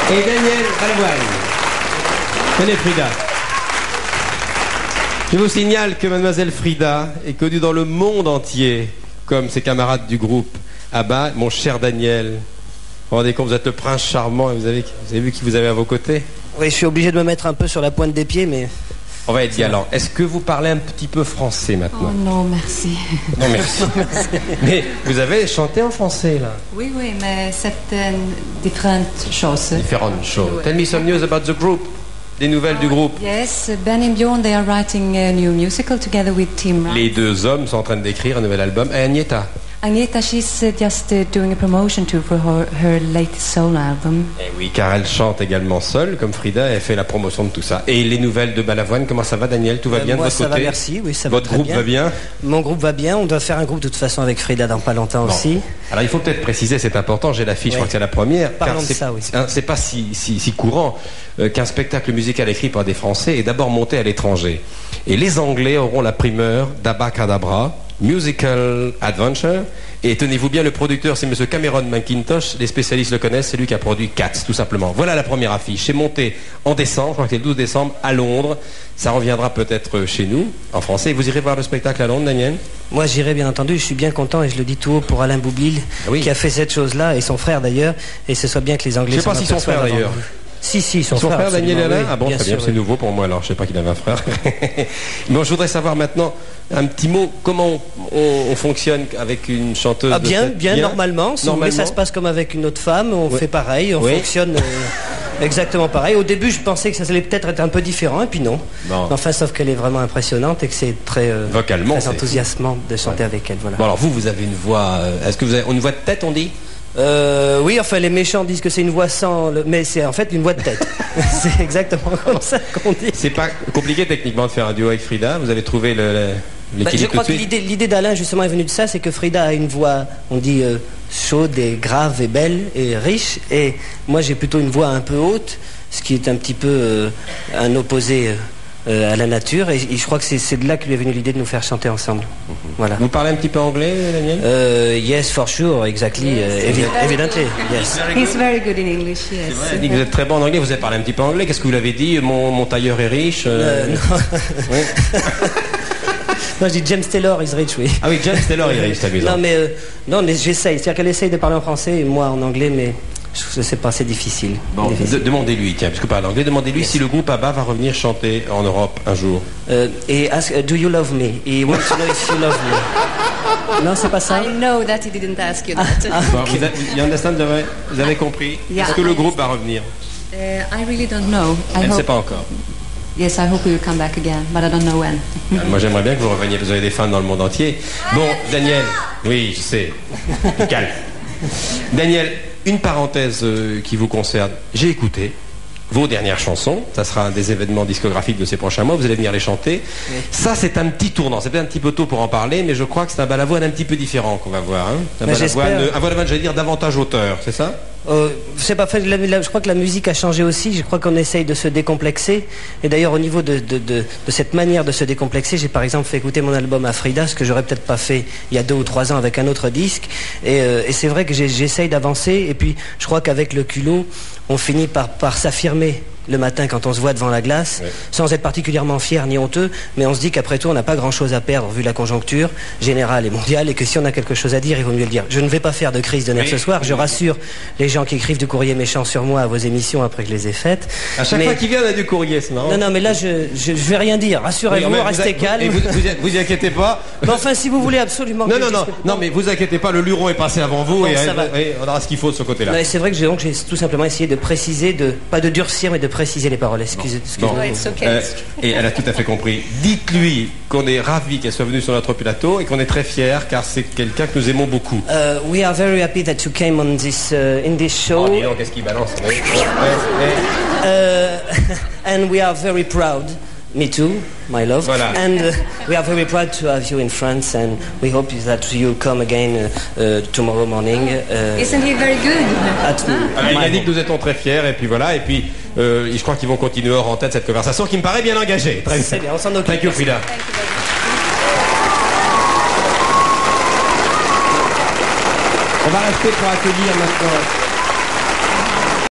Et Daniel Balavoine. Tenez Frida. Je vous signale que mademoiselle Frida est connue dans le monde entier comme ses camarades du groupe ABBA. Mon cher Daniel, vous vous rendez compte, vous êtes le prince charmant et vous avez vu qui vous avez à vos côtés? Oui, je suis obligé de me mettre un peu sur la pointe des pieds, mais... On va être galant. Est-ce que vous parlez un petit peu français maintenant? Oh non, merci. Non, merci. Mais vous avez chanté en français, là? Oui, oui, mais c'est différentes choses. Différentes choses. Tell me some news about the group. Des nouvelles du groupe. Yes, Ben and Bjorn, they are writing a new musical together with Tim Wright. Les deux hommes sont en train d'écrire un nouvel album. Et Agneta? Agneta, she's just doing a promotion tour for her latest solo album. Et oui, car elle chante également seule, comme Frida, et elle fait la promotion de tout ça. Et les nouvelles de Balavoine, comment ça va, Daniel? Tout va bien de votre côté? Moi, ça va, merci. Oui, ça va. Votre groupe va bien? Mon groupe va bien. On doit faire un groupe de toute façon avec Frida dans pas longtemps aussi. Alors, il faut peut-être préciser, c'est important, j'ai l'affiche, je crois que c'est la première. Parlons de ça, oui. C'est pas si courant qu'un spectacle musical écrit par des Français est d'abord monté à l'étranger. Et les Anglais auront la primeur d'Abacadabra, Musical Adventure. Et tenez-vous bien, le producteur, c'est monsieur Cameron McIntosh. Les spécialistes le connaissent, c'est lui qui a produit Cats, tout simplement. Voilà la première affiche. C'est monté en décembre, je crois que c'est le 12 décembre, à Londres. Ça reviendra peut-être chez nous, en français. Vous irez voir le spectacle à Londres, Daniel? Moi, j'irai bien entendu. Je suis bien content, et je le dis tout haut pour Alain Boublil, qui a fait cette chose-là, et son frère d'ailleurs. Et ce soit bien que les Anglais... Je ne sais pas si son frère d'ailleurs. Si, son frère Daniel Alain. Oui, ah bon, très bien, c'est nouveau pour moi alors, je sais pas qu'il avait un frère. Bon, je voudrais savoir maintenant un petit mot, comment on fonctionne avec une chanteuse? Bien, normalement. Mais ça se passe comme avec une autre femme, on fait pareil, on fonctionne exactement pareil. Au début, je pensais que ça allait peut-être être un peu différent, et puis non. Enfin, sauf qu'elle est vraiment impressionnante et que c'est très, vocalement, très enthousiasmant de chanter avec elle. Voilà. Bon, alors vous avez une voix, est-ce que vous avez une voix de tête, on dit? Oui, enfin les méchants disent que c'est une voix sans... Mais c'est en fait une voix de tête. C'est exactement comme ça qu'on dit. C'est pas compliqué techniquement de faire un duo avec Frida? Vous avez trouvé l'équilibre? Je crois que l'idée d'Alain justement est venue de ça, c'est que Frida a une voix, on dit, chaude et grave et belle et riche. Et moi j'ai plutôt une voix un peu haute, ce qui est un petit peu un opposé... à la nature, et je crois que c'est de là que lui est venue l'idée de nous faire chanter ensemble. Voilà. Vous parlez un petit peu anglais, Daniel? Yes, for sure, exactly, evidently, yes. He's very good in English, yes. Vous avez dit que vous êtes très bon en anglais, vous avez parlé un petit peu anglais, qu'est-ce que vous l'avez dit? Mon tailleur est riche? Non. Oui. Non, je dis James Taylor is rich, oui. Ah oui, James Taylor est riche, c'est amusant. Non, mais j'essaye, c'est-à-dire qu'elle essaye de parler en français et moi en anglais, mais... Je sais pas, c'est difficile. Bon, demandez-lui, tiens, puisque vous parlez anglais, demandez-lui si le groupe ABBA va revenir chanter en Europe un jour. Et ask, do you love me? He wants to know if you love me. Non, c'est pas ça. I know that he didn't ask you that. Bon, you understand, vous avez compris? Est-ce que le groupe va revenir? I really don't know. Elle ne sait pas encore. Yes, I hope we will come back again, but I don't know when. Moi, j'aimerais bien que vous reveniez, vous avez des fans dans le monde entier. Bon, Daniel, oui, je sais. Calme. Daniel, une parenthèse qui vous concerne. J'ai écouté vos dernières chansons. Ça sera un des événements discographiques de ces prochains mois. Vous allez venir les chanter. Oui. Ça, c'est un petit tournant. C'est peut-être un petit peu tôt pour en parler, mais je crois que c'est un Balavoine un petit peu différent qu'on va voir. Hein, un Balavoine, j'allais dire, davantage auteur, c'est ça? C'est pas fait. Je crois que la musique a changé aussi. Je crois qu'on essaye de se décomplexer. Et d'ailleurs, au niveau de cette manière de se décomplexer, j'ai par exemple fait écouter mon album à Frida, ce que j'aurais peut-être pas fait il y a 2 ou 3 ans avec un autre disque. Et c'est vrai que j'essaye d'avancer. Et puis, je crois qu'avec le culot, on finit par s'affirmer le matin quand on se voit devant la glace, sans être particulièrement fier ni honteux, mais on se dit qu'après tout, on n'a pas grand-chose à perdre vu la conjoncture générale et mondiale, et que si on a quelque chose à dire, il vaut mieux le dire. Je ne vais pas faire de crise de nerfs ce soir, je rassure les gens qui écrivent du courrier méchant sur moi à vos émissions après que je les ai faites. À chaque fois qu'il vient, on a du courrier, c'est marrant. Non, mais là, je vais rien dire. Rassurez-vous, restez calme. Et vous y inquiétez pas. Mais enfin, si vous voulez absolument... Non, mais vous inquiétez pas, le luron est passé avant vous, et on aura ce qu'il faut de ce côté-là. C'est vrai que j'ai tout simplement essayé de préciser, pas de durcir, mais de préciser les paroles. Bon. Et elle a tout à fait compris. Dites-lui qu'on est ravis qu'elle soit venue sur notre plateau et qu'on est très fiers car c'est quelqu'un que nous aimons beaucoup. We are very happy that you came on this in this show. Oh, dis donc, qu'est-ce qu'il balance? And we are very proud. Me too, my love. Voilà. And we are very proud to have you in France, and we hope that you come again tomorrow morning. Isn't he very good? Alors, il a dit que nous étions très fiers, et puis voilà, et puis je crois qu'ils vont continuer hors en tête cette conversation qui me paraît bien engagée. Très bien, on s'en occupe. Thank you, Frida. On va rester pour accueillir maintenant